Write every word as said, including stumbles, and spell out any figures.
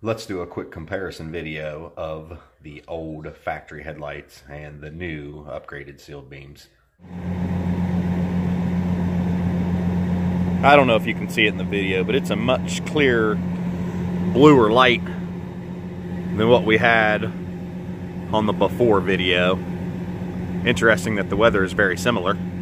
Let's do a quick comparison video of the old factory headlights and the new upgraded sealed beams. I don't know if you can see it in the video, but it's a much clearer, bluer light than what we had on the before video. Interesting that the weather is very similar.